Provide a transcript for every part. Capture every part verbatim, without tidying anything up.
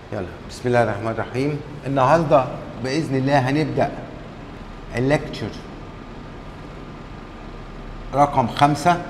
يلا بسم الله الرحمن الرحيم. النهارده باذن الله هنبدا الليكتشر رقم خمسة.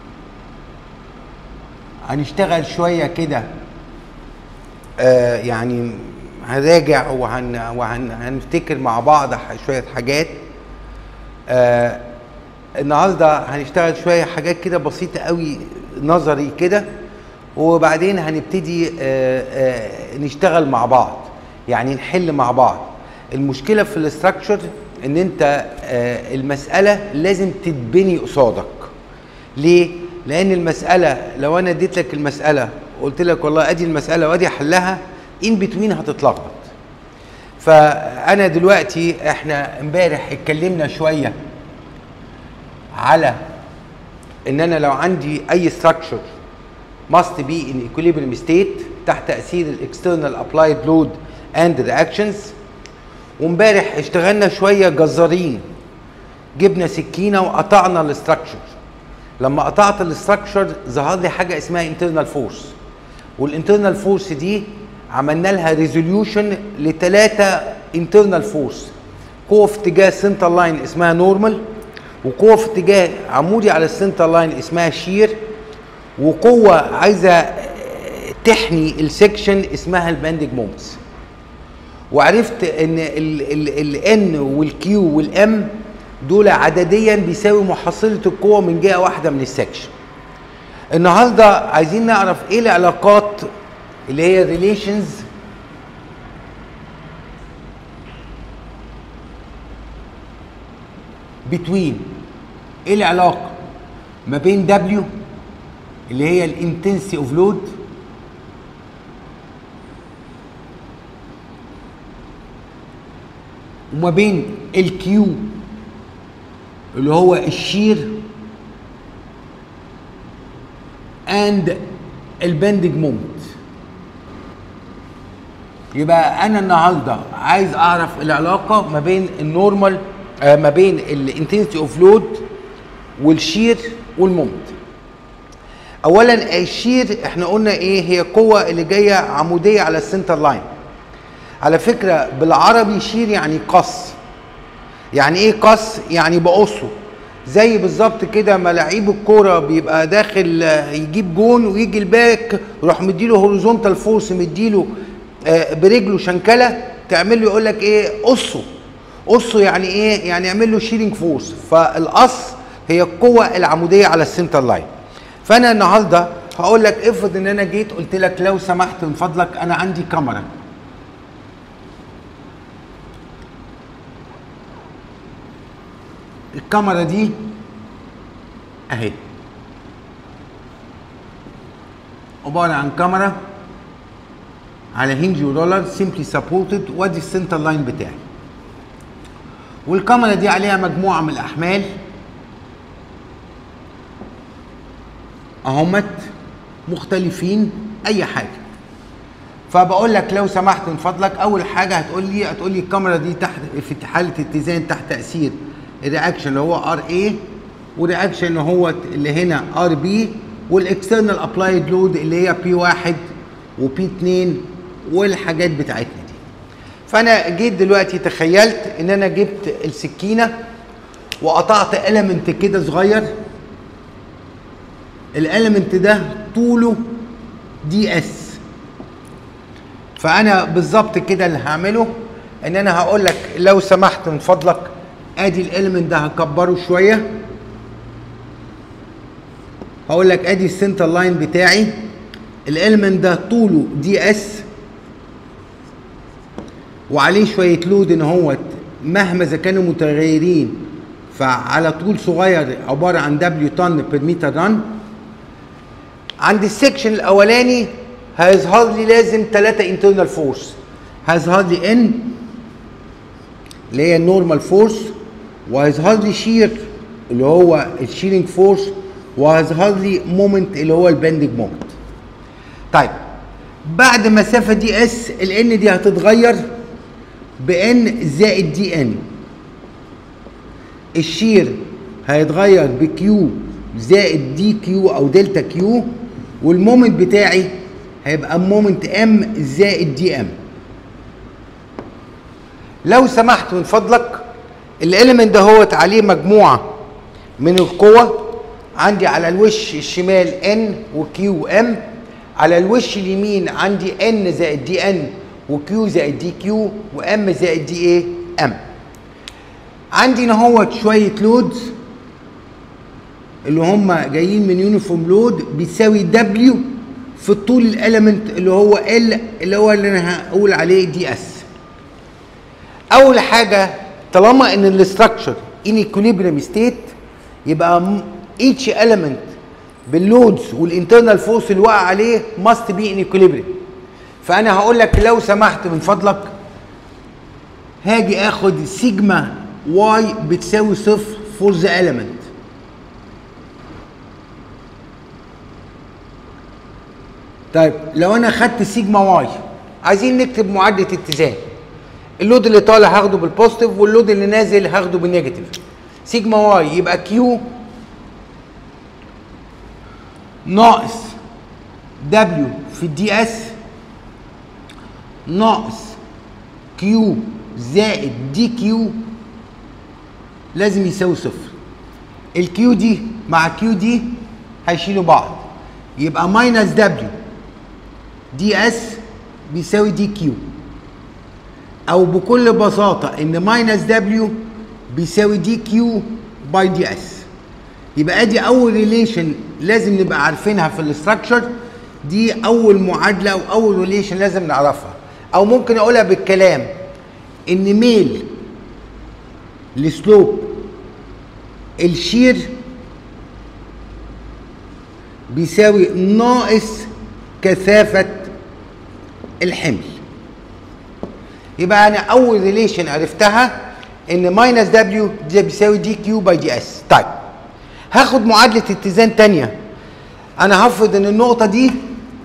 هنشتغل شويه كده آه يعني هنراجع وهن وهن هنفتكر مع بعض شويه حاجات. آه النهارده هنشتغل شويه حاجات كده بسيطه قوي نظري كده، وبعدين هنبتدي آآ آآ نشتغل مع بعض، يعني نحل مع بعض. المشكله في الاستراكشر ان انت المساله لازم تتبني قصادك. ليه؟ لان المساله لو انا اديت لك المساله وقلت لك والله ادي المساله وادي حلها، ان بتوين هتتلخبط. فانا دلوقتي احنا امبارح اتكلمنا شويه على ان انا لو عندي اي استراكشر must be in equilibrium state تحت تأثير ال external applied load and reactions. وامبارح اشتغلنا شوية جزارين، جبنا سكينة وقطعنا الاستراكشر. لما قطعت الاستراكشر ظهر لي حاجة اسمها internal force، والانترنال فورس دي عملنا لها ريزوليوشن لثلاثة internal force. قوة في اتجاه السنتر لاين اسمها نورمال، وقوة في اتجاه عمودي على السنتر لاين اسمها شير، وقوة عايزة تحني السكشن اسمها الباندنج مومنتس. وعرفت ان ال N والQ والM دول عدديا بيساوي محصلة القوة من جهة واحدة من السكشن. النهاردة عايزين نعرف ايه العلاقات اللي هي relations between، ايه العلاقة ما بين W اللي هي الانتنسي اوف لود وما بين الكيو اللي هو الشير اند البندنج مومنت. يبقى انا النهارده عايز اعرف العلاقه ما بين النورمال آه ما بين الانتنسي اوف لود والشير والمومنت. اولا الشير احنا قلنا ايه هي القوه اللي جايه عموديه على السنتر لاين. على فكره بالعربي شير يعني قص. يعني ايه قص؟ يعني بقصه، زي بالظبط كده ما لعيب الكوره بيبقى داخل يجيب جون ويجي الباك يروح مديله هوريزونتال فورس، مديله برجله شنكله، تعمل له يقول لك ايه؟ قصه. قصه يعني ايه؟ يعني يعمل له شيرنج فورس. فالقص هي القوه العموديه على السنتر لاين. فانا النهارده هقول لك افرض ان انا جيت قلت لك لو سمحت من فضلك انا عندي كاميرا، الكاميرا دي اهي عباره عن كاميرا على هينج ورولر سيمبلي سبورتد، وادي السنتر لاين بتاعي، والكاميرا دي عليها مجموعه من الاحمال اهمت مختلفين اي حاجه. فبقول لك لو سمحت من فضلك اول حاجه هتقول لي هتقول لي الكاميرا دي تحت في حاله اتزان تحت تاثير الرياكشن اللي هو ار اي، والرياكشن اللي هو اللي هنا ار بي، والاكسترنال ابلايد لود اللي هي بي واحد وبي اتنين والحاجات بتاعتنا دي. فانا جيت دلوقتي تخيلت ان انا جبت السكينه وقطعت اليمنت كده صغير، الاليمنت ده طوله دي اس. فانا بالظبط كده اللي هعمله ان انا هقول لك لو سمحت من فضلك ادي الاليمنت ده هكبره شويه، هقول لك ادي السنتر لاين بتاعي، الاليمنت ده طوله دي اس وعليه شويه لود ان هو مهما اذا كانوا متغيرين فعلى طول صغير عباره عن دبليو طن بير متر رن. عند السكشن الاولاني هيظهر لي لازم ثلاثه انترنال فورس، هيظهر لي ان اللي هي النورمال فورس، وهيظهر لي شير اللي هو الشيرنج فورس، وهيظهر لي مومنت اللي هو البندنج مومنت. طيب بعد مسافه دي اس الان دي هتتغير بان زائد دي ان، الشير هيتغير بكيو زائد دي كيو او دلتا كيو، والمومنت بتاعي هيبقى مومنت ام زائد دي ام. لو سمحت من فضلك الاليمنت ده هوت عليه مجموعه من القوى، عندي على الوش الشمال ان وكيو وام، على الوش اليمين عندي ان زائد دي ان وكيو زائد دي كيو وام زائد دي ايه ام. عندي هنا هوت شويه لودز اللي هم جايين من يونيفورم لود بيساوي دبليو في الطول الاليمنت اللي هو ال اللي هو اللي انا هقول عليه دي اس. اول حاجه طالما ان الاستراكشر ان ايكوليبريم ستيت يبقى each element باللودز والانترنال فورس اللي وقع عليه must be in equilibrium. فانا هقول لك لو سمحت من فضلك هاجي اخد سيجما واي بتساوي صفر فور ذا element. طيب لو انا خدت سيجما واي عايزين نكتب معادله اتزان. اللود اللي طالع هاخده بالبوزيتيف واللود اللي نازل هاخده بالنيجاتيف. سيجما واي يبقى كيو ناقص دبليو في الدي اس ناقص كيو زائد دي كيو لازم يساوي صفر. الكيو دي مع كيو دي هيشيلوا بعض يبقى ماينس دبليو دي اس بيساوي دي كيو، او بكل بساطه ان ماينس دبليو بيساوي دي كيو باي دي اس. يبقى ادي اول ريليشن لازم نبقى عارفينها في الاستراكشر، دي اول معادله او اول ريليشن لازم نعرفها. او ممكن اقولها بالكلام ان ميل لسلوب الشير بيساوي ناقص كثافه الحمل. يبقى انا اول ريليشن عرفتها ان ماينس دبليو دي بيساوي دي كيو باي دي اس. طيب هاخد معادله اتزان تانيه. انا هفرض ان النقطه دي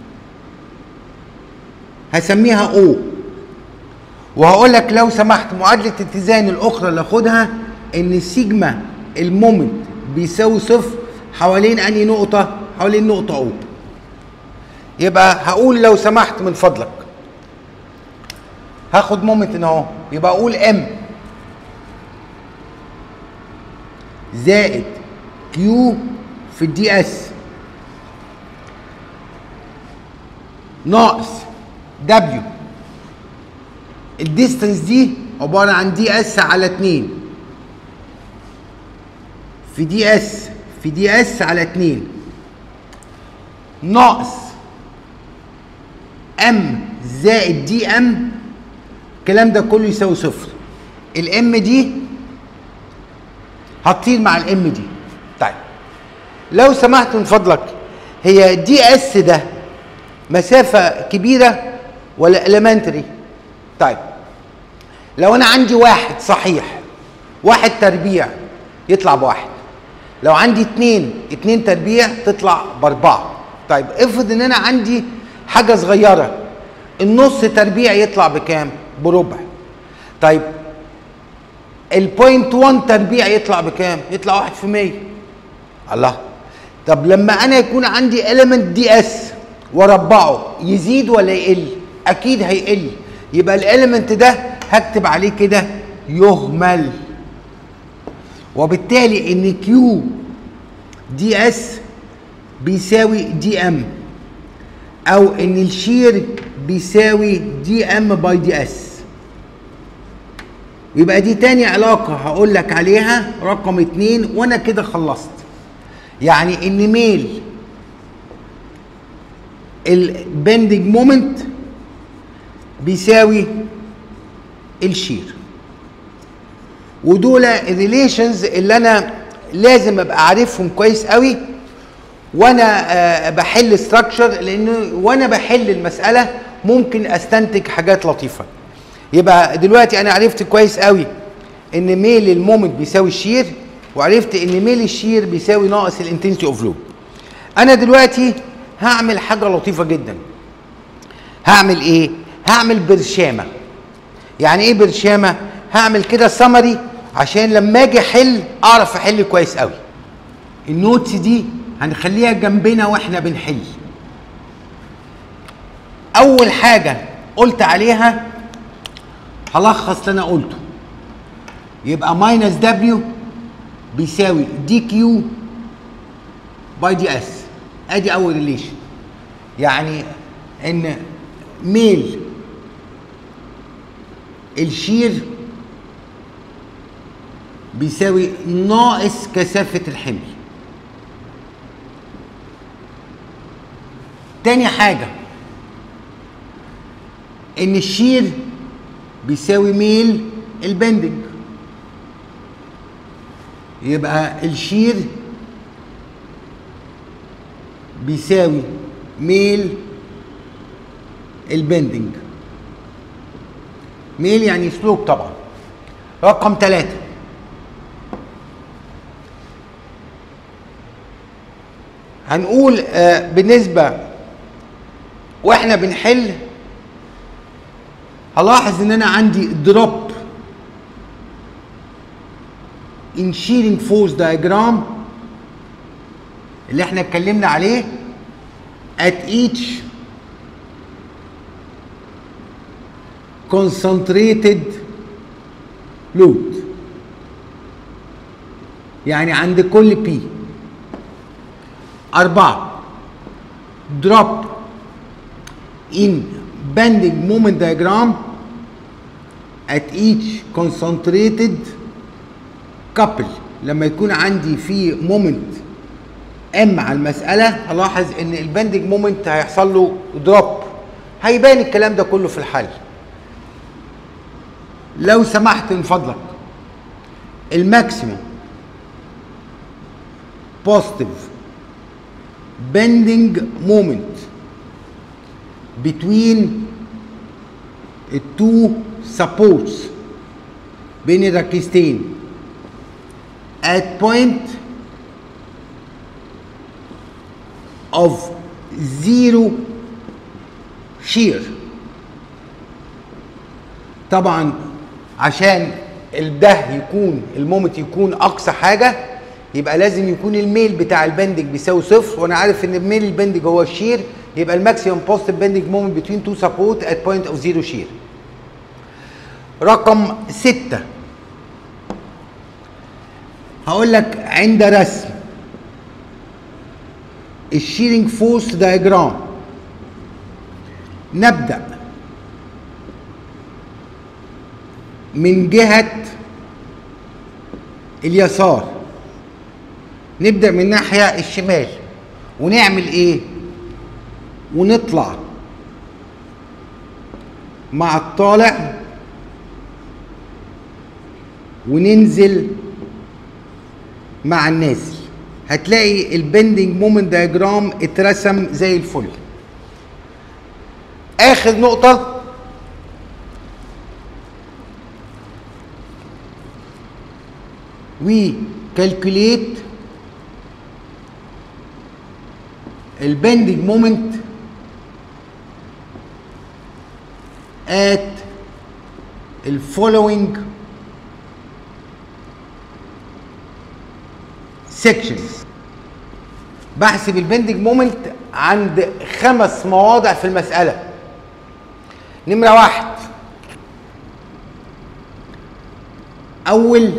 هسميها او، وهقول لك لو سمحت معادله اتزان الاخرى اللي اخدها ان سيجما المومنت بيساوي صفر حوالين انهي نقطه؟ حوالين نقطه او. يبقى هقول لو سمحت من فضلك هاخد مومنت هنا اهو، يبقى اقول ام زائد كيو في الدي اس ناقص دبليو. الديستنس دي عباره عن دي اس على اتنين في دي اس في دي اس على اتنين ناقص ام زائد دي ام. الكلام ده كله يساوي صفر. الام دي هتطير مع الام دي. طيب لو سمحت من فضلك هي دي اس ده مسافه كبيره ولا اليمنتري؟ طيب لو انا عندي واحد صحيح، واحد تربيع يطلع بواحد. لو عندي اتنين، اتنين تربيع تطلع باربعه. طيب افرض ان انا عندي حاجه صغيره، النص تربيع يطلع بكام؟ بربع. طيب البوينت واحد تربيع يطلع بكام؟ يطلع واحد في مية. الله. طب لما انا يكون عندي اليمنت دي اس واربعه يزيد ولا يقل؟ اكيد هيقل. يبقى الاليمنت ده هكتب عليه كده يهمل، وبالتالي ان كيو دي اس بيساوي دي ام، او ان الشير بيساوي دي ام باي دي اس. يبقى دي تاني علاقة هقول لك عليها رقم اتنين وانا كده خلصت. يعني ان ميل البندنج مومنت بيساوي الشير. ودول الريليشنز اللي انا لازم ابقى عارفهم كويس قوي وانا آه بحل ستراكشر، لانه وانا بحل المساله ممكن استنتج حاجات لطيفه. يبقى دلوقتي انا عرفت كويس قوي ان ميل المومنت بيساوي الشير، وعرفت ان ميل الشير بيساوي ناقص الانتنسيتي اوف لود. انا دلوقتي هعمل حاجه لطيفه جدا. هعمل ايه؟ هعمل برشامه. يعني ايه برشامه؟ هعمل كده سمري عشان لما اجي احل اعرف احل كويس قوي. النوتس دي هنخليها جنبنا واحنا بنحل. اول حاجه قلت عليها هلخص اللي انا قلته، يبقى ماينس دبليو بيساوي دي كيو باي دي اس. ادي اول ريليشن، يعني ان ميل الشير بيساوي ناقص كثافة الحمل. تاني حاجة ان الشير بيساوي ميل البندنج، يبقى الشير بيساوي ميل البندنج. ميل يعني سلوب طبعا. رقم ثلاثة، هنقول آه بالنسبة واحنا بنحل هلاحظ ان انا عندي دروب in shearing force diagram اللي احنا اتكلمنا عليه at each concentrated load، يعني عند كل بي. أربعة drop in bending moment diagram at each concentrated couple. لما يكون عندي في مومنت ام على المساله هلاحظ ان البندنج مومنت هيحصل له دروب. هيبان الكلام ده كله في الحل. لو سمحت من فضلك الماكسيموم بوزيتيف bending moment between the two supports بين الركيزتين at point of zero shear. طبعا عشان ده يكون المومنت يكون اقصى حاجه يبقى لازم يكون الميل بتاع البندنج بيساوي صفر، وانا عارف ان الميل البندنج هو الشير، يبقى الماكسيمم بوزيتيف بندنج مومنت بين تو سبورت ات بوينت اوف زيرو شير. رقم ستة هقول لك عند رسم الشيرنج فورس دايجرام نبدأ من جهة اليسار، نبدأ من الناحية الشمال ونعمل ايه؟ ونطلع مع الطالع وننزل مع النازل. هتلاقي البندنج مومنت دايجرام اترسم زي الفل. اخر نقطة we calculate البندنج مومنت at the following sections. بحسب البندنج مومنت عند خمس مواضع في المسألة. نمرة واحد، أول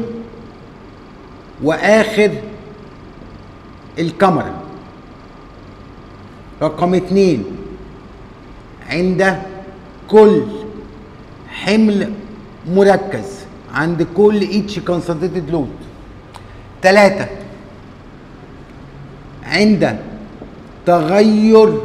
وآخر الكاميرا. رقم اتنين، عند كل حمل مركز، عند كل each concentrated load. تلاتة، عند تغير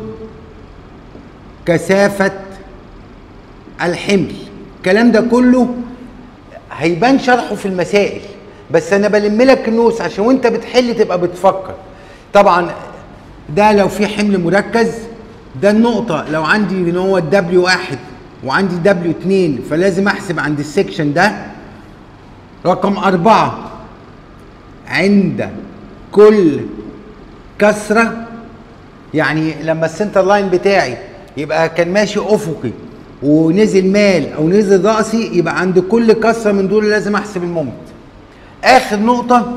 كثافة الحمل. الكلام ده كله هيبان شرحه في المسائل، بس انا بلم لك النوس عشان وانت بتحل تبقى بتفكر. طبعا ده لو في حمل مركز، ده النقطة لو عندي ان هو الدبليو واحد وعندي دبليو اتنين فلازم احسب عند السكشن ده. رقم أربعة، عند كل كسرة، يعني لما السنتر لاين بتاعي يبقى كان ماشي افقي ونزل مال او نزل راسي، يبقى عند كل كسرة من دول لازم احسب المومنت. اخر نقطة،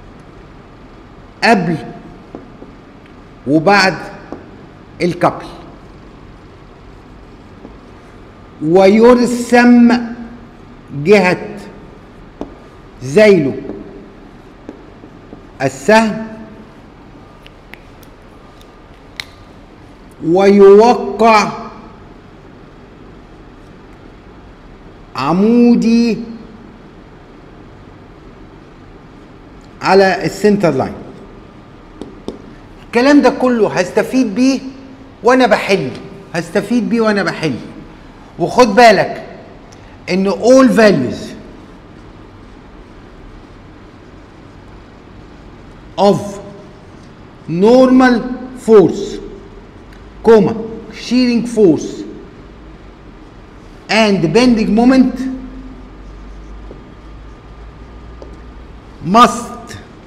قبل وبعد الكابل. ويرسم جهة ذيله السهم ويوقع عمودي على السنتر لاين. الكلام ده كله هستفيد بيه وانا بحل، هستفيد بيه وانا بحل. وخد بالك ان all values of normal force comma shearing force and bending moment must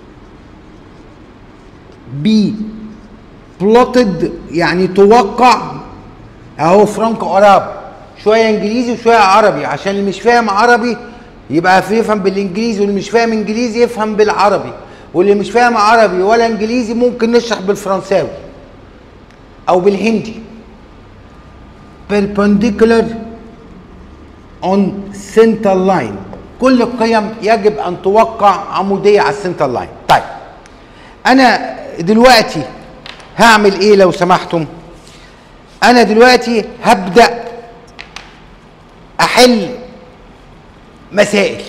be plotted، يعني توقع اهو فرانك عرب، شويه انجليزي وشويه عربي، عشان اللي مش فاهم عربي يبقى يفهم بالانجليزي، واللي مش فاهم انجليزي يفهم بالعربي، واللي مش فاهم عربي ولا انجليزي ممكن نشرح بالفرنساوي او بالهندي. perpendicular on center line، كل القيم يجب ان توقع عموديه على السنتر لاين. طيب انا دلوقتي هعمل ايه لو سمحتم؟ انا دلوقتي هبدا احل مسائل،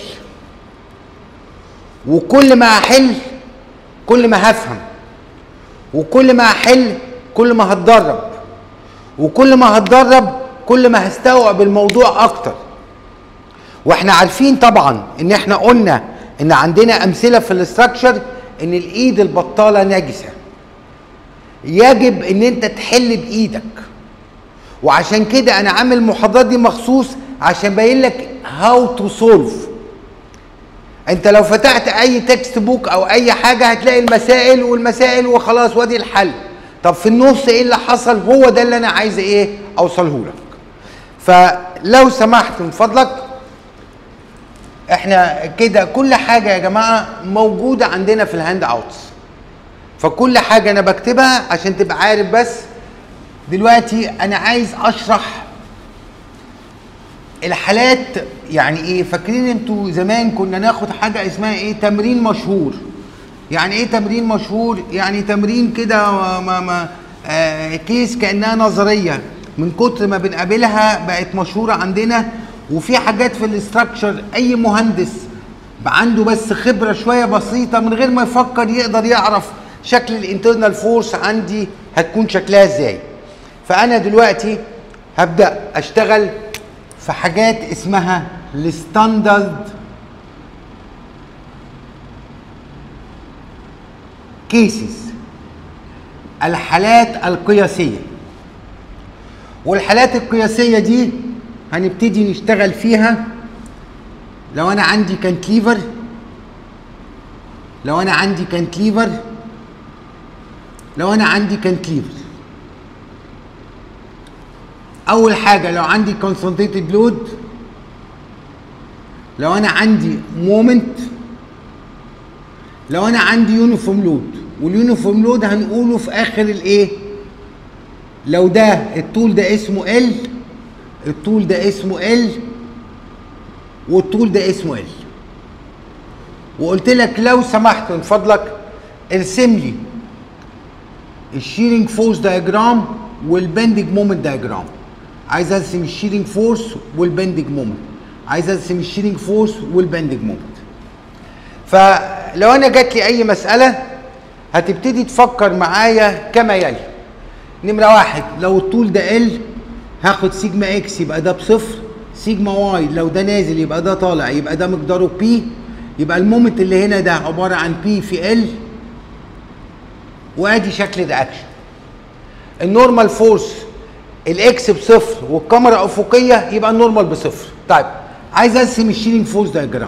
وكل ما احل كل ما هفهم، وكل ما احل كل ما هتدرب، وكل ما هتدرب كل ما هستوعب الموضوع اكتر. واحنا عارفين طبعا ان احنا قلنا ان عندنا امثله في الاستراكشر ان الايد البطاله نجسه، يجب ان انت تحل بايدك. وعشان كده انا عامل المحاضرات دي مخصوص عشان ابين لك هاو تو سولف. انت لو فتحت اي تكست بوك او اي حاجه هتلاقي المسائل والمسائل وخلاص وادي الحل. طب في النص ايه اللي حصل؟ هو ده اللي انا عايز ايه اوصله لك. فلو سمحت من فضلك، احنا كده كل حاجه يا جماعه موجوده عندنا في الهاند اوتس، فكل حاجه انا بكتبها عشان تبقى عارف. بس دلوقتي انا عايز اشرح الحالات. يعني ايه؟ فاكرين انتوا زمان كنا ناخد حاجه اسمها ايه؟ تمرين مشهور. يعني ايه تمرين مشهور؟ يعني تمرين كده ما ما آه كيس كانها نظريه، من كتر ما بنقابلها بقت مشهوره عندنا. وفي حاجات في الاستراكشر اي مهندس عنده بس خبره شويه بسيطه من غير ما يفكر يقدر يعرف شكل الانترنال فورس عندي هتكون شكلها ازاي. فانا دلوقتي هبدا اشتغل في حاجات اسمها الستاندرد كيسز، الحالات القياسيه. والحالات القياسيه دي هنبتدي نشتغل فيها. لو انا عندي كانتليفر، لو انا عندي كانتليفر لو انا عندي كانتليفر اول حاجه لو عندي كونسنتريتد لود، لو انا عندي مومنت، لو انا عندي يونيفورم لود. واليونيفورم لود هنقوله في اخر الايه؟ لو ده الطول ده اسمه ال، الطول ده اسمه ال، والطول ده اسمه ال. وقلت لك لو سمحت من فضلك ارسم لي الشيرنج فورس دايجرام والبندنج مومنت دايجرام. عايز ارسم الشيرنج فورس والبندنج مومنت، عايز ارسم الشيرنج فورس والبندنج مومنت. فلو انا جات لي اي مساله هتبتدي تفكر معايا كما يلي. نمره واحد، لو الطول ده ال هاخد سيجما اكس يبقى ده بصفر، سيجما واي لو ده نازل يبقى ده طالع، يبقى ده مقداره بي، يبقى المومنت اللي هنا ده عباره عن بي في ال. وادي شكل الاكشن. النورمال فورس الاكس بصفر والكاميرا افقيه يبقى النورمال بصفر. طيب عايز ارسم الشيرنج فورس دايجرام.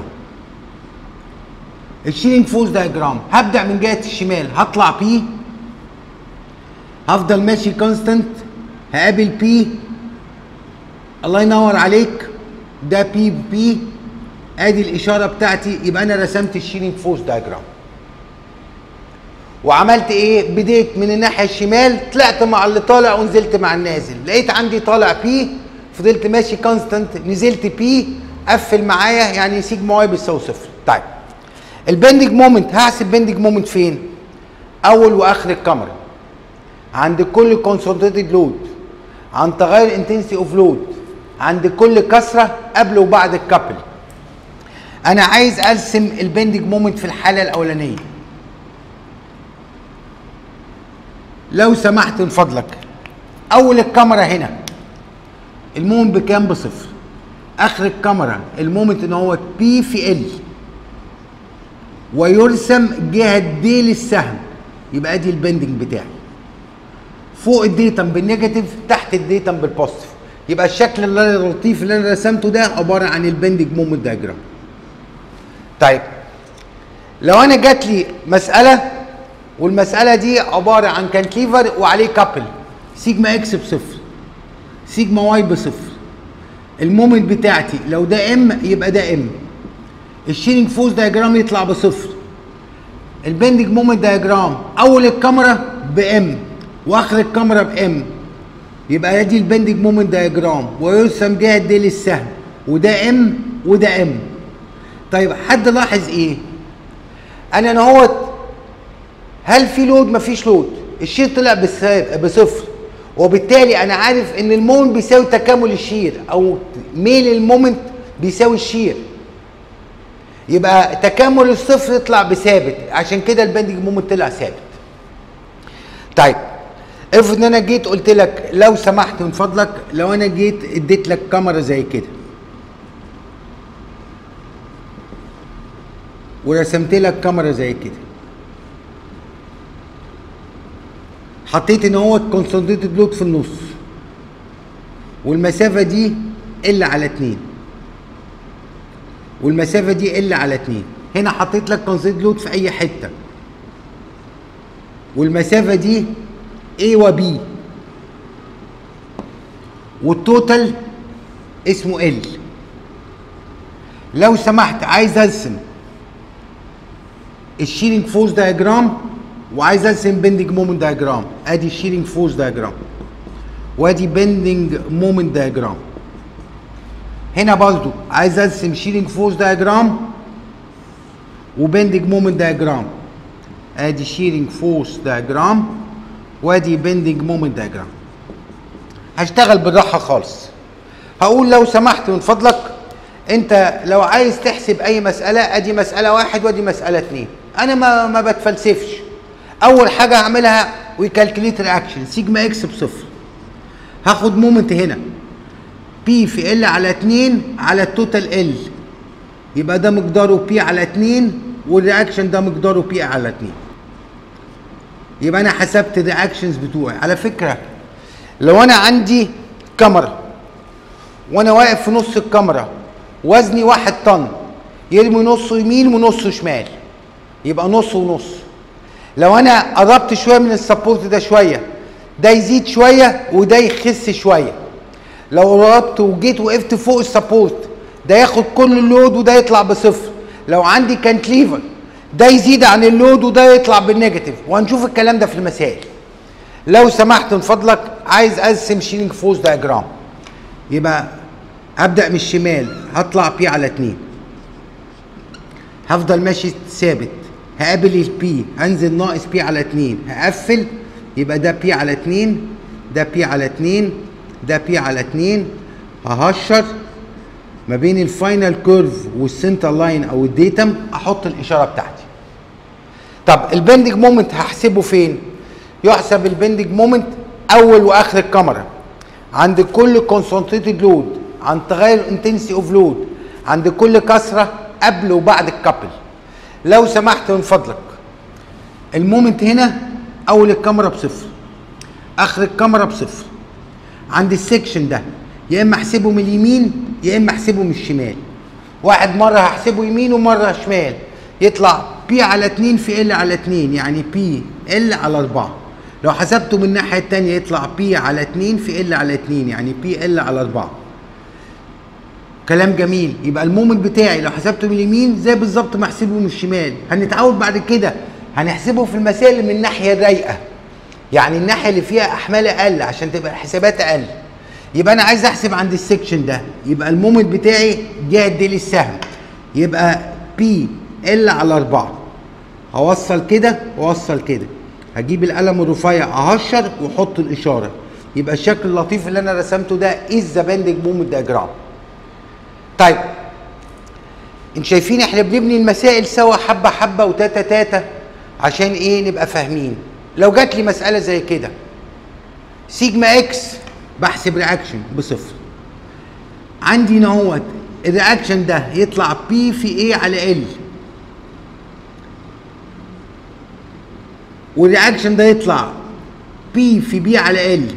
الشيرنج فورس دايجرام هبدا من جهه الشمال، هطلع بي، هفضل ماشي كونستنت، هقابل بي، الله ينور عليك، ده بي بي، ادي الاشاره بتاعتي، يبقى انا رسمت الشيرنج فورس دايجرام. وعملت ايه؟ بديت من الناحيه الشمال، طلعت مع اللي طالع ونزلت مع النازل، لقيت عندي طالع بي، فضلت ماشي كونستانت، نزلت بي قفل معايا يعني سيجما واي بيساوي صفر. طيب البندنج مومنت هحسب بندنج مومنت فين؟ اول واخر الكاميرا عند كل كونسنتريتد لود، عن تغير انتنسيتي اوف لود، عند كل كسره قبل وبعد الكابل. انا عايز ارسم البندنج مومنت في الحاله الاولانيه. لو سمحت من فضلك، اول الكاميرا هنا المومنت بكام؟ بصفر. اخر الكاميرا المومنت ان هو بي في ال، ويرسم جهه ديل السهم، يبقى ادي البندنج بتاعي. فوق الديتم بالنيجاتيف، تحت الديتم بالبوزيتيف، يبقى الشكل اللطيف اللي انا رسمته ده عباره عن البندنج مومنت دايجرام. طيب لو انا جات لي مساله والمساله دي عباره عن كانتليفر وعليه كابل، سيجما اكس بصفر، سيجما واي بصفر، المومنت بتاعتي لو ده ام يبقى ده ام، الشيرنج فورس دايجرام يطلع بصفر، البندنج مومنت دايجرام اول الكاميرا بام واخر الكاميرا بام، يبقى ادي البندنج مومنت دايجرام ويرسم جهه ديل السهم، وده ام وده ام. طيب حد لاحظ ايه؟ انا انا هوت هل في لود؟ مفيش لود، الشير طلع بصفر، وبالتالي انا عارف ان المومنت بيساوي تكامل الشير او ميل المومنت بيساوي الشير، يبقى تكامل الصفر يطلع بثابت، عشان كده البندنج مومنت طلع ثابت. طيب افرض ان انا جيت قلت لك لو سمحت من فضلك، لو انا جيت اديت لك كاميرا زي كده ورسمت لك كاميرا زي كده، حطيت ان هو كونسنتريتد لود في النص، والمسافه دي ال على اتنين، والمسافه دي ال على اتنين، هنا حطيت لك كونسنتريتد لود في اي حته، والمسافه دي A و B، والتوتال اسمه L. لو سمحت عايز ارسم الشيرنج فورس دايجرام وعايز ارسم بندنج مومنت دايجرام، ادي الشيرنج فورس دايجرام وادي بندنج مومنت دايجرام. هنا برضو عايز ارسم شيرنج فورس دايجرام وبندنج مومنت دايجرام، ادي شيرنج فورس دايجرام وادي بندنج مومنت دايجرام. هشتغل بالراحه خالص. هقول لو سمحت من فضلك انت لو عايز تحسب اي مساله، ادي مساله واحد وادي مساله اتنين، انا ما ما بتفلسفش. اول حاجه هعملها ويكالكليت رياكشن، سيجما اكس بصفر، هاخد مومنت هنا بي في ال على اتنين على التوتال ال، يبقى ده مقداره بي على اتنين والرياكشن ده مقداره بي على اتنين، يبقى انا حسبت الرياكشنز بتوعي. على فكره لو انا عندي كاميرا وانا واقف في نص الكاميرا وزني واحد طن، يرمي نصه يمين ونصه شمال، يبقى نص ونص. لو انا قربت شويه من السبورت ده شويه، ده يزيد شويه وده يخس شويه. لو قربت وجيت وقفت فوق السبورت، ده ياخد كل اللود وده يطلع بصفر. لو عندي كانتليفر، ده يزيد عن اللود وده يطلع بالنيجاتيف، وهنشوف الكلام ده في المسائل. لو سمحت من فضلك عايز ارسم شيرنج فورس دايجرام، يبقى هبدأ من الشمال، هطلع بي على اتنين، هفضل ماشي ثابت، هقابل البي، هنزل ناقص بي على اتنين، هقفل، يبقى ده بي على اتنين، ده بي على اتنين، ده بي على اتنين، ههشر ما بين الفاينل كيرف والسنتر لاين او الديتم، احط الاشاره بتاعتي. طب البندنج مومنت هحسبه فين؟ يحسب البندنج مومنت اول واخر الكاميرا عند كل كونسنتريتد لود، عن تغير انتنسيتي اوف لود، عند كل كسره قبل وبعد الكابل. لو سمحت من فضلك المومنت هنا اول الكاميرا بصفر، اخر الكاميرا بصفر، عند السكشن ده يا اما احسبه من اليمين يا اما احسبه من الشمال. واحد مره هحسبه يمين ومره شمال، يطلع بي على اتنين في ال على اتنين، يعني بي ال على اربعة. لو حسبته من الناحيه الثانيه يطلع بي على اتنين في ال على اتنين، يعني بي ال على اربعة. كلام جميل. يبقى المومنت بتاعي لو حسبته من اليمين زي بالظبط ما احسبه من الشمال. هنتعود بعد كده هنحسبه في المسائل من الناحيه الرايقه، يعني الناحيه اللي فيها احمال اقل عشان تبقى الحسابات اقل. يبقى انا عايز احسب عند السكشن ده، يبقى المومنت بتاعي جهه ديل السهم، يبقى بي ال على أربعة. هوصل كده واوصل كده، هجيب القلم الرفيع اهشر واحط الاشاره، يبقى الشكل اللطيف اللي انا رسمته ده از ذا بندنج مومنت دياجرام. طيب انتوا شايفين احنا بنبني المسائل سوا حبه حبه وتاتا تاتا عشان ايه؟ نبقى فاهمين. لو جات لي مساله زي كده سيجما اكس بحسب رياكشن بصفر، عندي هنا اهوت الرياكشن ده يطلع بي في ايه على ال، والرياكشن ده يطلع بي في بي على ال.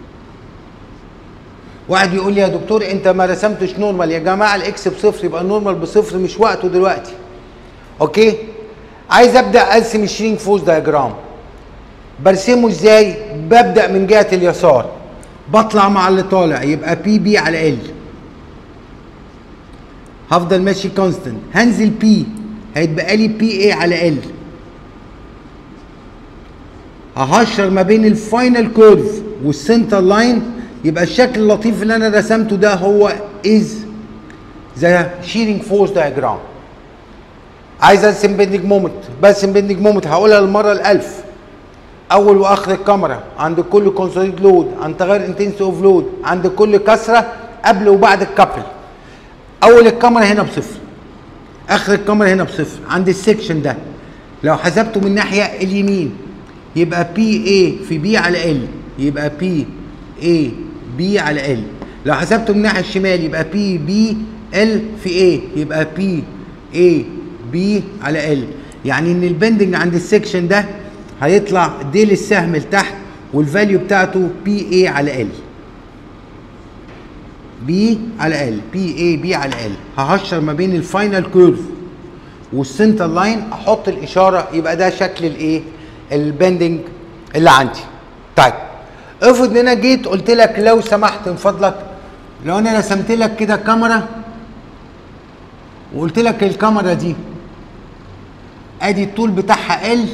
واحد يقول لي يا دكتور انت ما رسمتش نورمال. يا جماعه الاكس بصفر يبقى النورمال بصفر، مش وقته دلوقتي. اوكي؟ عايز ابدا ارسم الشرينك فورس دايجرام. برسمه ازاي؟ ببدا من جهه اليسار، بطلع مع اللي طالع يبقى بي بي على ال، هفضل ماشي كونستنت، هنزل بي هيتبقى لي بي اي على ال، ههشر ما بين الفاينل كيرف والسنتر لاين، يبقى الشكل اللطيف اللي انا رسمته ده هو از ذا شيرنج فورس دايجرام. عايز ارسم بندنج مومنت، برسم بندنج مومنت هقولها للمره الالف، اول واخر الكاميرا عند كل كونسوليد لود، عند تغير انتنسي اوف لود، عند كل كسره قبل وبعد الكابل. اول الكاميرا هنا بصفر، اخر الكاميرا هنا بصفر، عند السكشن ده لو حسبته من الناحيه اليمين يبقى بي اي في بي على ال، يبقى بي اي بي على ال. لو حسبته من الناحيه الشمال يبقى بي بي ال في اي، يبقى بي اي بي على ال. يعني ان البندنج عند السكشن ده هيطلع ديل السهم لتحت والفاليو بتاعته بي اي على ال، بي على ال، بي اي بي على ال. ههشر ما بين الفاينل كيرف والسنتر لاين، احط الاشاره، يبقى ده شكل الايه؟ البندنج اللي عندي. طيب افرض ان انا جيت قلت لك لو سمحت من فضلك، لو انا رسمت لك كده كاميرا وقلت لك الكاميرا دي ادي الطول بتاعها ال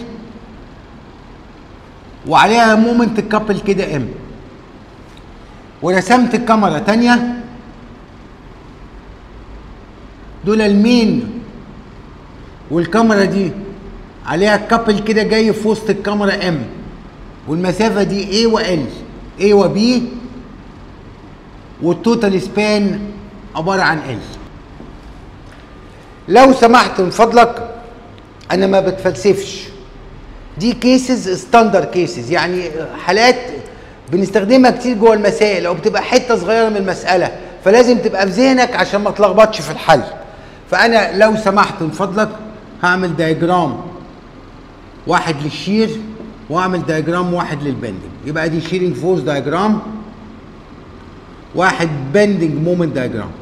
وعليها مومنت كابل كده ام، ورسمت الكاميرا تانية، دول المين والكاميرا دي عليها كابل كده جاي في وسط الكاميرا ام، والمسافة دي A و L، A و B، والتوتال سبان عبارة عن L. لو سمحت من فضلك أنا ما بتفلسفش، دي كيسز ستاندر كيسز، يعني حالات بنستخدمها كتير جوه المسائل او بتبقى حته صغيره من المساله، فلازم تبقى في ذهنك عشان ما تلخبطش في الحل. فانا لو سمحت من فضلك هعمل دايجرام واحد للشير واعمل دايجرام واحد للبندنج، يبقى دي شيرنج فورس دايجرام واحد بندنج مومنت دايجرام.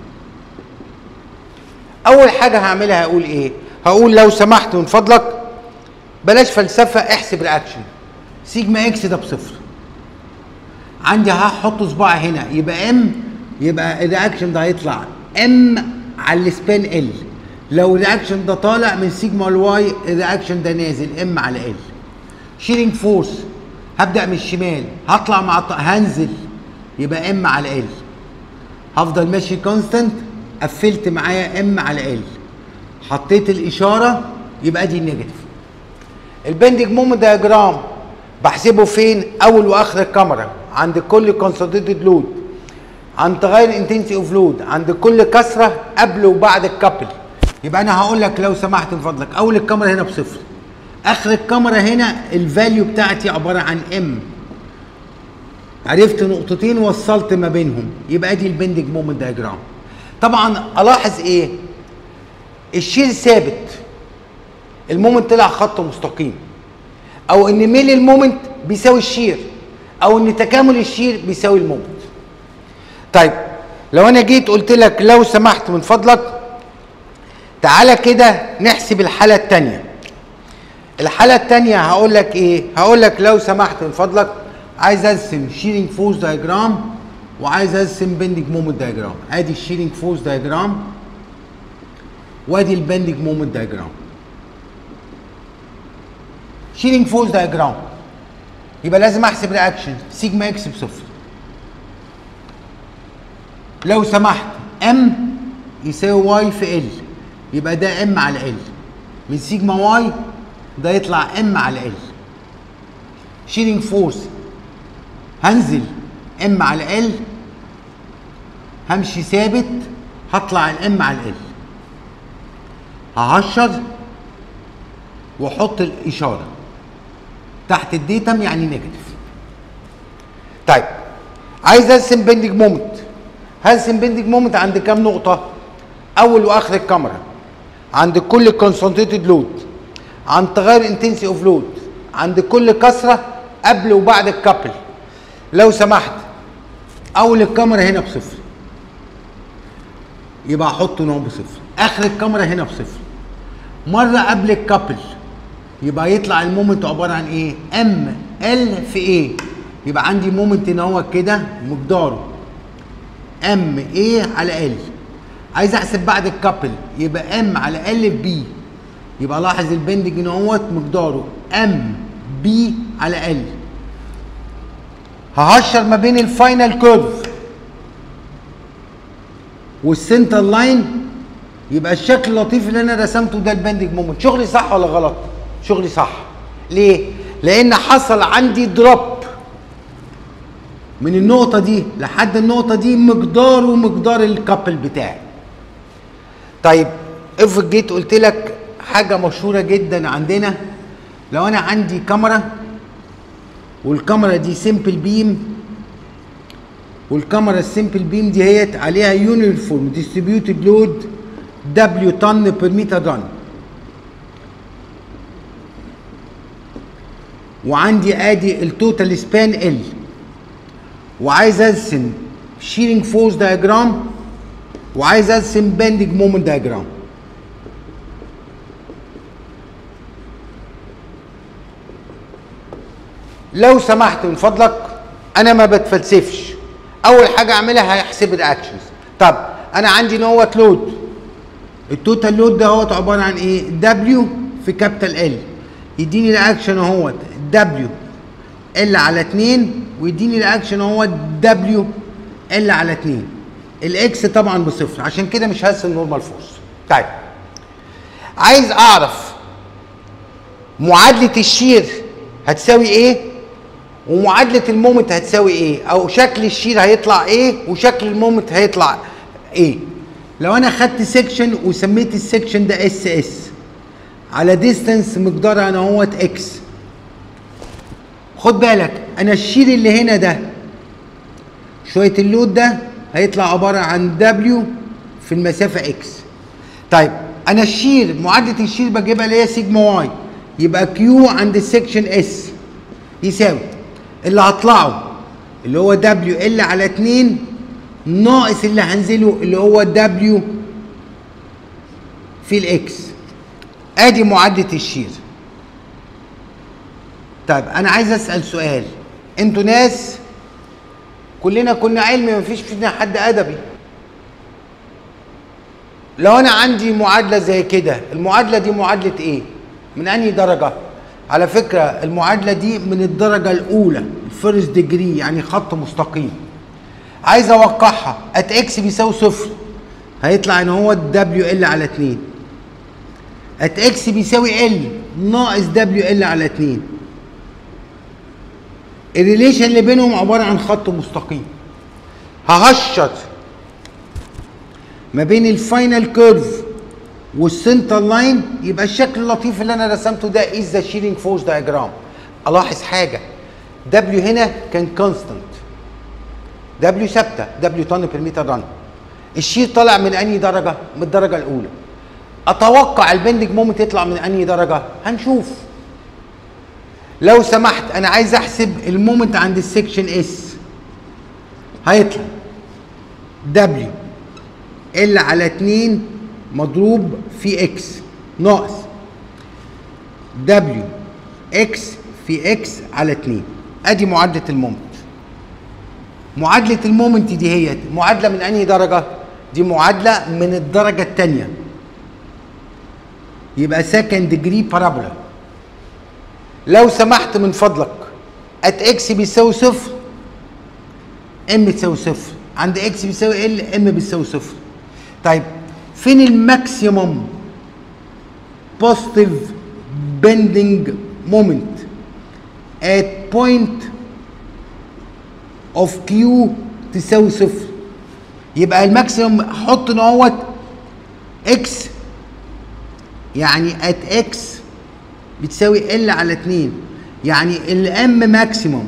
اول حاجه هعملها هقول ايه؟ هقول لو سمحت من فضلك بلاش فلسفه، احسب رياكشن. سيجما اكس ده بصفر، عندي هحط صباعي هنا يبقى ام، يبقى الرياكشن ده هيطلع ام على السبان ال. لو الرياكشن ده طالع من سيجما الواي الرياكشن ده نازل ام على ال. شيرنج فورس هبدا من الشمال، هطلع مع الط... هنزل يبقى ام على ال، هفضل ماشي كونستنت، قفلت معايا ام على ال، حطيت الاشاره يبقى دي النيجاتيف. البندنج مومنت دايجرام بحسبه فين؟ اول واخر الكاميرا، عند كل كونسنتريتد لود، عند تغير انتنسي اوف لود، عند كل كسره قبل وبعد الكابل. يبقى انا هقول لك لو سمحت من فضلك اول الكاميرا هنا بصفر، اخر الكاميرا هنا الفاليو بتاعتي عباره عن ام، عرفت نقطتين وصلت ما بينهم، يبقى دي البندنج مومنت دايجرام. طبعا الاحظ ايه؟ الشير ثابت، المومنت طلع خط مستقيم، او ان ميل المومنت بيساوي الشير، او ان تكامل الشير بيساوي المومنت. طيب لو انا جيت قلت لك لو سمحت من فضلك تعالى كده نحسب الحاله الثانيه. الحاله الثانيه هقول لك ايه؟ هقول لك لو سمحت من فضلك عايز ارسم شيرنج فورس دايجرام وعايز ارسم بندنج مومنت دايجرام. ادي الشيرنج فورس دايجرام وادي البندنج مومنت دايجرام. شيرنج فورس دايجرام يبقى لازم احسب رياكشن سيجما اكس بصفر. لو سمحت ام يساوي واي في ال، يبقى ده ام على ال من سيجما واي، ده يطلع ام على ال. شيرنج فورس هنزل ام على ال، همشي ثابت هطلع الام على ال، ههشر واحط الاشاره تحت الديتم يعني نيجاتيف. طيب عايز ارسم بندنج مومنت، هرسم بندنج مومنت عند كام نقطه؟ اول واخر الكاميرا، عند كل كونسنتريتد لود، عند تغير انتنسي اوف لود، عند كل كسره قبل وبعد الكابل. لو سمحت اول الكاميرا هنا بصفر، يبقى احط نوع بصفر، اخر الكاميرا هنا بصفر، مره قبل الكابل، يبقى يطلع المومنت عباره عن ايه؟ ام ال في ايه؟ يبقى عندي مومنت ان هو كده مقداره ام ايه على ال. عايز احسب بعد الكابل، يبقى ام على ال في بي، يبقى لاحظ البندنج ان هو مقداره ام بي على ال. ههشر ما بين الفاينل كيرف والسنتر لاين، يبقى الشكل اللطيف اللي انا رسمته ده البندنج مومنت. شغلي صح ولا غلط؟ شغلي صح. ليه؟ لان حصل عندي دروب من النقطه دي لحد النقطه دي مقداره مقدار الكابل بتاعي. طيب افرض جيت قلت لك حاجه مشهوره جدا عندنا، لو انا عندي كاميرا والكاميرا دي سمبل بيم، والكاميرا السمبل بيم دي هيت عليها يونيفورم ديستريبيوتد لود دبليو طن بير متر رن، وعندي ادي التوتال سبان ال، وعايز ارسم شيرنج فورس دايجرام، وعايز ارسم بندنج مومنت دايجرام. لو سمحت من فضلك انا ما بتفلسفش، اول حاجه اعملها هيحسب الاكشنز. طب انا عندي نوت لود، التوتال لود ده هو عباره عن ايه؟ دبليو في كابيتال ال، يديني الاكشن اهوت دبليو ال على اتنين، ويديني الاكشن اهوت دبليو ال على اتنين. الاكس طبعا بصفر، عشان كده مش هرسم نورمال فورس. طيب عايز اعرف معادله الشير هتساوي ايه ومعادله المومنت هتساوي ايه، او شكل الشير هيطلع ايه وشكل المومنت هيطلع ايه. لو انا خدت سيكشن وسميت السيكشن ده اس اس على ديستانس مقدارها انا اهوت اكس، خد بالك انا الشير اللي هنا ده شويه اللود ده هيطلع عباره عن دبليو في المسافه اكس. طيب انا الشير معادله الشير بجيبها اللي هي سيجما واي، يبقى كيو عند السكشن اس يساوي اللي هطلعه اللي هو دبليو ال على اتنين ناقص اللي هنزله اللي هو دبليو في الاكس. ادي معادله الشير. طيب انا عايز اسال سؤال، انتوا ناس كلنا كنا علمي، مفيش فينا حد ادبي. لو انا عندي معادله زي كده، المعادله دي معادله ايه؟ من انهي درجه؟ على فكره المعادله دي من الدرجه الاولى، الفيرست ديجري، يعني خط مستقيم. عايز اوقعها، ات اكس بيساوي صفر، هيطلع ان هو دبليو ال على اتنين. ات اكس بيساوي ال ناقص دبليو ال على اتنين. الريليشن اللي بينهم عباره عن خط مستقيم. ههشر ما بين الفاينل كيرف والسنتر لاين، يبقى الشكل اللطيف اللي انا رسمته ده از ذا شيرنج فورس دايجرام. الاحظ حاجه، دبليو هنا كان كونستانت، دبليو ثابته، دبليو طن بير متر رن. الشير طالع من انهي درجه؟ من الدرجه الاولى. اتوقع البندنج مومنت يطلع من انهي درجه؟ هنشوف. لو سمحت انا عايز احسب المومنت عند السكشن اس، هيطلع دبليو ال على اتنين مضروب في اكس ناقص دبليو اكس في اكس على اتنين. ادي معادله المومنت. معادله المومنت دي هي معادله من انهي درجه؟ دي معادله من الدرجه الثانيه، يبقى سكند ديجري بارابولا. لو سمحت من فضلك ات اكس بيساوي صفر، ام تساوي صفر، عند اكس بيساوي ال ام بيساوي صفر. طيب فين الماكسيموم بوزيتيف بندنج مومنت at point of Q تساوي صفر؟ يبقى الماكسيموم حط نوت اكس، يعني at x بتساوي ال على اتنين، يعني الام ماكسيموم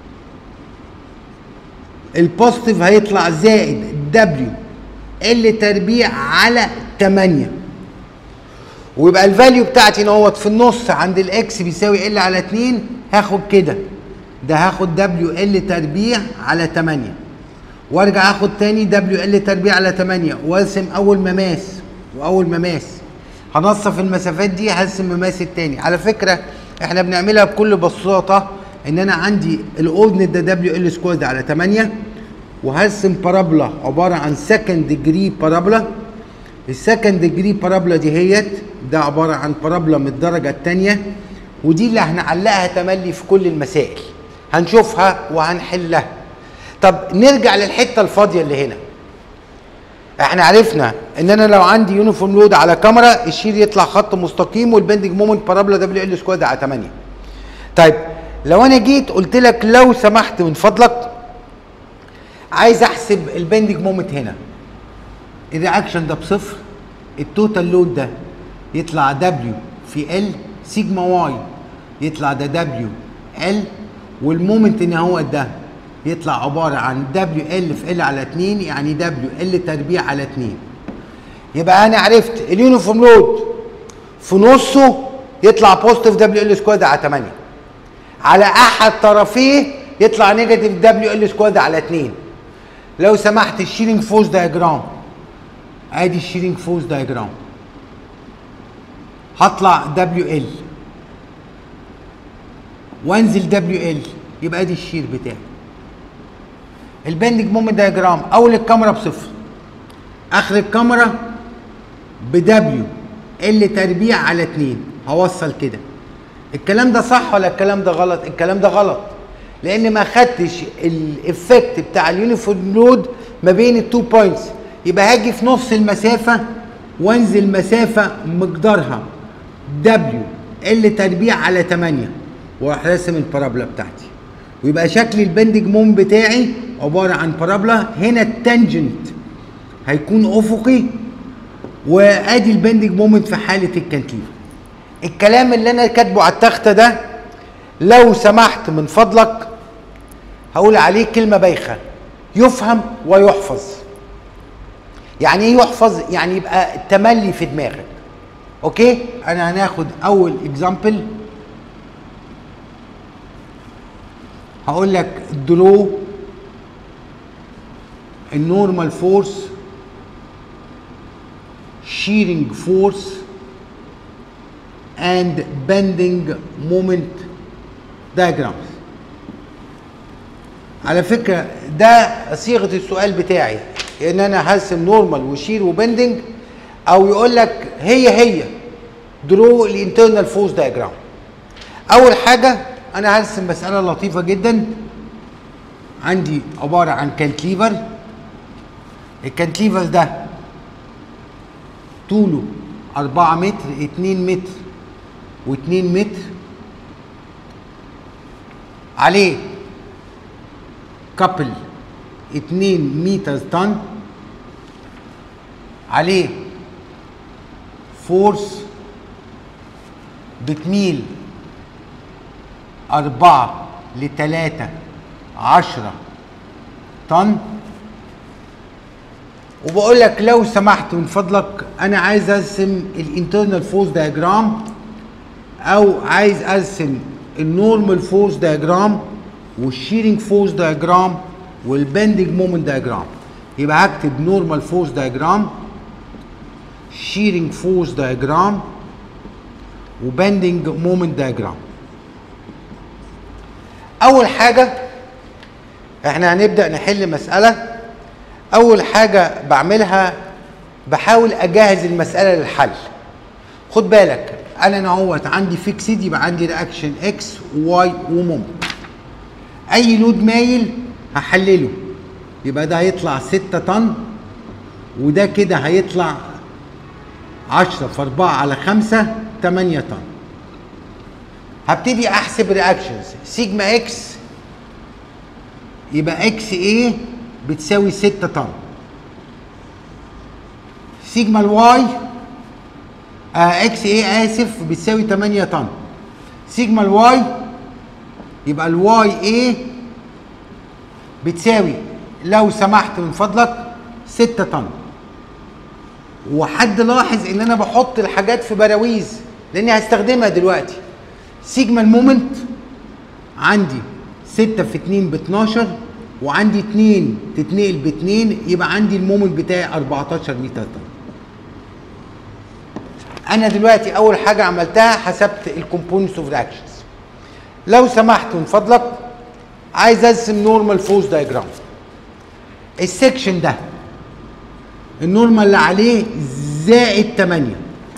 البوزيتيف هيطلع زائد دبليو ال تربيع على تمانية، ويبقى الفاليو بتاعتي نوت في النص عند الاكس بيساوي ال على اتنين، هاخد كده ده هاخد دبليو ال تربيع على تمانية، وارجع اخد تاني دبليو ال تربيع على تمانية، وارسم اول مماس واول مماس هنصف المسافات دي، هرسم مماس التاني. على فكره احنا بنعملها بكل بساطه، ان انا عندي الاوردنت ده دبليو ال سكويرد على تمانية، وهرسم بارابولا عباره عن سكند ديجري بارابولا. السكند ديجري بارابولا دي هيت ده عباره عن بارابولا من الدرجه الثانيه، ودي اللي هنعلقها تملي في كل المسائل، هنشوفها وهنحلها. طب نرجع للحته الفاضيه اللي هنا. احنا عرفنا ان انا لو عندي يونيفورم لود على كاميرا الشير يطلع خط مستقيم والبندنج مومنت بارابولا دبليو ال سكويرد على تمانية. طيب لو انا جيت قلت لك لو سمحت من فضلك عايز احسب البندنج مومنت هنا، الرياكشن ده بصفر، التوتال لود ده يطلع دبليو في ال سيجما واي يطلع ده دبليو ال، والمومنت ان هو ده يطلع عباره عن دبليو ال في ال على اتنين، يعني دبليو ال تربيع على اتنين. يبقى انا عرفت اليونيفورم لود في نصه يطلع بوزيتيف دبليو ال سكويرد على تمانية، على احد طرفيه يطلع نيجاتيف دبليو ال سكويرد على اتنين. لو سمحت الشيرنج فورس دايجرام، ادي الشيرنج فورس دايجرام، هطلع دبليو ال وانزل دبليو ال، يبقى ادي الشير بتاعي. البندنج مومنت دايجرام اول الكاميرا بصفر، اخر الكاميرا بدبليو ال تربيع على اتنين، هوصل كده. الكلام ده صح ولا الكلام ده غلط؟ الكلام ده غلط، لان ما خدتش الافكت بتاع اليونيفورم لود ما بين التو بوينتس. يبقى هاجي في نص المسافه وانزل مسافه مقدارها دبليو ال تربيع على تمانية، واروح راسم البارابولا بتاعتي، ويبقى شكل البندنج موم بتاعي عباره عن بارابولا. هنا التانجنت هيكون افقي، وادي البندنج مومنت في حاله الكانتليفر. الكلام اللي انا كاتبه على التخته ده لو سمحت من فضلك هقول عليه كلمه بايخه، يفهم ويحفظ. يعني ايه يحفظ؟ يعني يبقى تملي في دماغك. اوكي، انا هناخد اول اكزامبل، هقول لك درو النورمال فورس shearing force and bending moment diagrams. على فكرة ده صيغة السؤال بتاعي، ان انا هرسم نورمال وشير وبندنج، او يقول لك هي هي درو الانترنال فورس دايجرام. اول حاجة انا هرسم مسألة لطيفة جدا، عندي عبارة عن كانتليفر. الكانتليفر ده طوله أربعة متر، اتنين متر واتنين متر، عليه كابل اتنين متر طن، عليه فورس بتميل أربعة لتلاتة عشرة طن. وبقول لك لو سمحت من فضلك انا عايز ارسم الانترنال فورس دايجرام، او عايز ارسم النورمال فورس دايجرام والشيرنج فورس دايجرام والبندنج مومنت دايجرام. يبقى هكتب نورمال فورس دايجرام، شيرنج فورس دايجرام، وبندنج مومنت دايجرام. اول حاجه احنا هنبدا نحل مساله. اول حاجه بعملها بحاول اجهز المساله للحل. خد بالك انا اهوت عندي فيكسد، يبقى عندي رياكشن اكس وواي ومومنت. اي لود مايل هحلله، يبقى ده هيطلع ستة طن، وده كده هيطلع عشرة في أربعة على خمسة تمانية طن. هبتدي احسب رياكشنز. سيجما اكس يبقى اكس ايه بتساوي ستة طن. سيجما الواي آه اكس ايه اسف بتساوي تمانية طن. سيجما الواي يبقى الواي ايه بتساوي لو سمحت من فضلك ستة طن. وحد لاحظ ان انا بحط الحاجات في براويز لاني هستخدمها دلوقتي. سيجما المومنت عندي ستة في اتنين ب اتناشر، وعندي اتنين تتنقل ب اتنين، يبقى عندي المومنت بتاعي أربعتاشر متر طن. انا دلوقتي اول حاجه عملتها حسبت الكومبوننتس اوف رياكشنز. لو سمحت من فضلك عايز ارسم نورمال فورس دايجرام. السكشن ده النورمال اللي عليه زائد تمانية.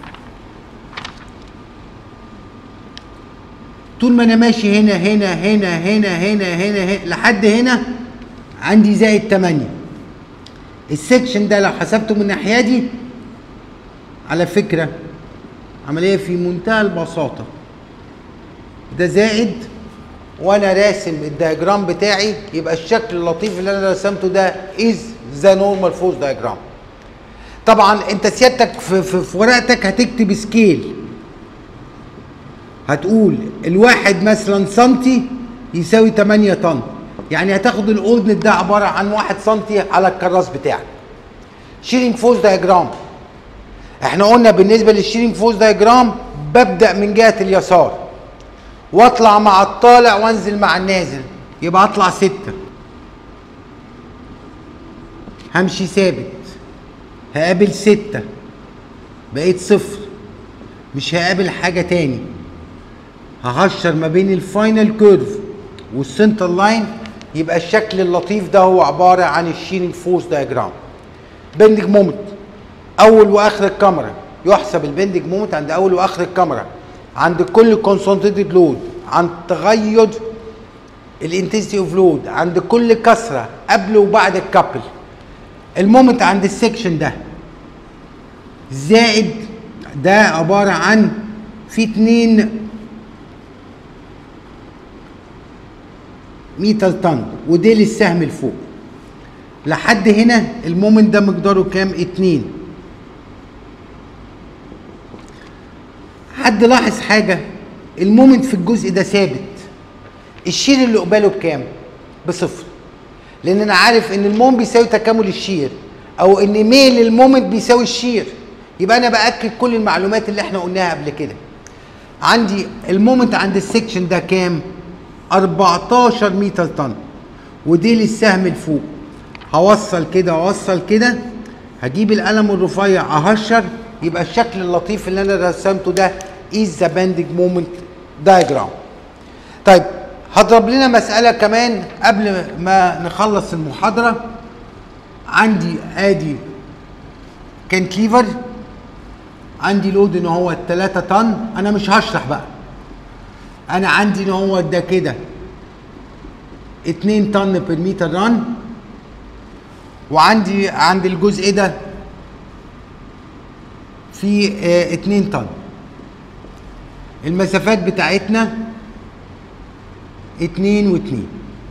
طول ما انا ماشي هنا هنا هنا هنا هنا هنا, هنا لحد هنا عندي زائد تمانية. السكشن ده لو حسبته من الناحيه دي على فكره عمليه في منتهى البساطه، ده زائد وانا راسم الدياجرام بتاعي يبقى الشكل اللطيف اللي انا رسمته ده از ذا نورمال فورس دايجرام. طبعا انت سيادتك في, في, في ورقتك هتكتب سكيل، هتقول الواحد مثلا سنتي يساوي تمانية طن، يعني هتاخد الاوردنت ده عباره عن واحد سنتي على الكراس بتاعك. شيرنج فورس دايجرام احنا قلنا بالنسبه للشيرنج فورس دايجرام ببدا من جهه اليسار واطلع مع الطالع وانزل مع النازل، يبقى اطلع ستة. همشي ثابت هقابل ستة بقيت صفر، مش هقابل حاجه تاني. ههشر ما بين الفاينل كيرف والسنتر لاين، يبقى الشكل اللطيف ده هو عباره عن الشيرنج فورس دايجرام. بندنج مومنت اول واخر الكاميرا، يحسب البندنج مومنت عند اول واخر الكاميرا عند كل كونسنتريتد لود، عند تغير الانتنسيتي اوف لود، عند كل كسره قبل وبعد الكابل. المومنت عند السكشن ده زائد ده عباره عن في اتنين متر طن، وديل السهم لفوق. لحد هنا المومنت ده مقداره كام؟ اتنين. حد لاحظ حاجه؟ المومنت في الجزء ده ثابت. الشير اللي قباله بكام؟ بصفر. لان انا عارف ان المومنت بيساوي تكامل الشير، او ان ميل المومنت بيساوي الشير. يبقى انا باكد كل المعلومات اللي احنا قلناها قبل كده. عندي المومنت عند السكشن ده كام؟ أربعتاشر متر طن، وديل السهم لفوق. هوصل كده واوصل كده، هجيب القلم الرفيع اهشر، يبقى الشكل اللطيف اللي انا رسمته ده is the bending moment diagram. طيب هضرب لنا مسألة كمان قبل ما نخلص المحاضرة. عندي ادي كانتليفر، عندي لود ان هو تلاتة طن. انا مش هشرح بقى، انا عندي ان هو ده كده اتنين طن بير متر ران، وعندي عند الجزء ده في اه اتنين طن. المسافات بتاعتنا اتنين واتنين.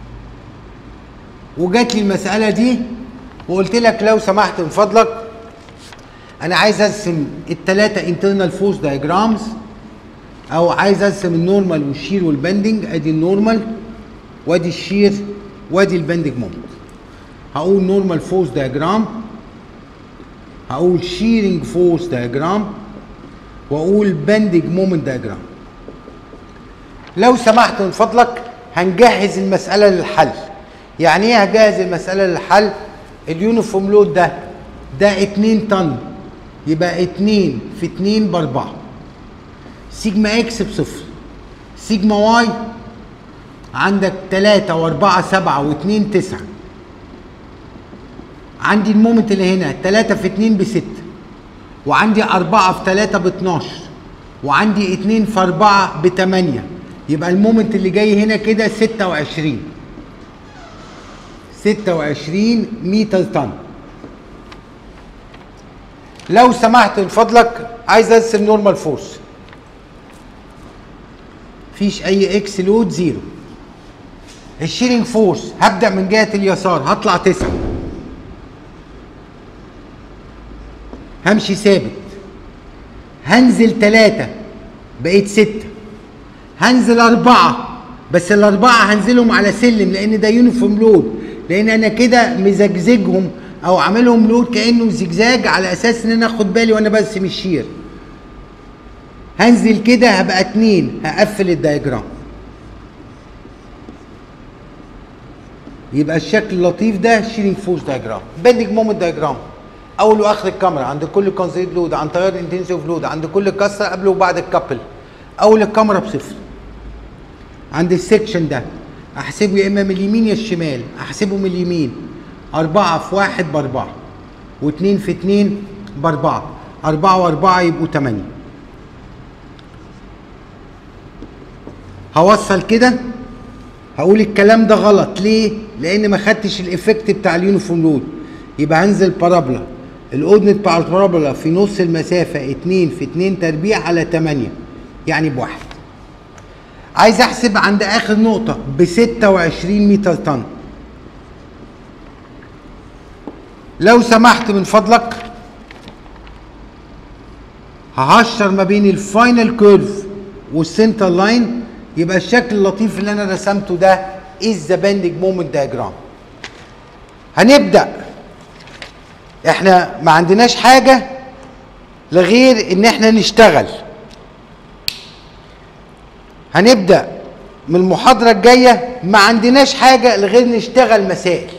وجات لي المسألة دي وقلت لك لو سمحت من فضلك انا عايز ارسم التلاتة internal force diagrams، او عايز ارسم النورمال والشير والبندنج. ادي النورمال وادي الشير وادي البندنج مومنت. هقول نورمال فورس دايجرام، هقول شيرنج فورس دايجرام، واقول بندنج مومنت دايجرام. لو سمحت من فضلك هنجهز المسألة للحل. يعني ايه هجهز المسألة للحل؟ اليونيفورم لود ده ده اتنين طن، يبقى اتنين في اتنين باربعة. سيجما اكس بصفر. سيجما واي عندك تلاتة واربعة سبعة واتنين تسعة. عندي المومنت اللي هنا تلاتة في اتنين بستة، وعندي أربعة في تلاتة باتناشر، وعندي اتنين في أربعة بتمانية. يبقى المومنت اللي جاي هنا كده ستة وعشرين. ستة وعشرين متر طن. لو سمحت من فضلك عايز ارسم نورمال فورس. مفيش اي اكس لود، زيرو. الشيرنج فورس هبدأ من جهة اليسار، هطلع تسعة، همشي ثابت، هنزل تلاتة بقيت ستة، هنزل أربعة، بس الأربعة هنزلهم على سلم لأن ده يونيفورم لود، لأن أنا كده مزجزجهم أو عاملهم لود كأنه زجزاج على أساس إن أنا آخد بالي وأنا برسم الشير. هنزل كده هبقى اتنين، هقفل الدايجرام. يبقى الشكل اللطيف ده شيرنج فورس دايجرام. بندنج مومنت دايجرام، اول واخر الكاميرا عند كل كونسيد لود، عن تيار انتنسيف لود، عند كل كسره قبل وبعد الكابل. اول الكاميرا بصفر. عند السكشن ده احسبه يا اما من اليمين يا الشمال، احسبه من اليمين أربعة في واحد بأربعة، واتنين في اتنين بأربعة، أربعة وأربعة يبقوا تمانية. هوصل كده، هقول الكلام ده غلط ليه؟ لأن ما خدتش الإفكت بتاع اليونيفورم لود. يبقى هنزل بارابولا، الأودنت بتاع البارابولا في نص المسافة اتنين في اتنين تربيع على تمانية، يعني بواحد. عايز أحسب عند آخر نقطة بستة وعشرين متر طن. لو سمحت من فضلك ههشر ما بين الفاينل كيرف والسنتر لاين، يبقى الشكل اللطيف اللي أنا رسمته ده is the bending moment diagram. هنبدأ، احنا ما عندناش حاجة لغير ان احنا نشتغل. هنبدأ من المحاضرة الجاية ما عندناش حاجة لغير نشتغل مسائل.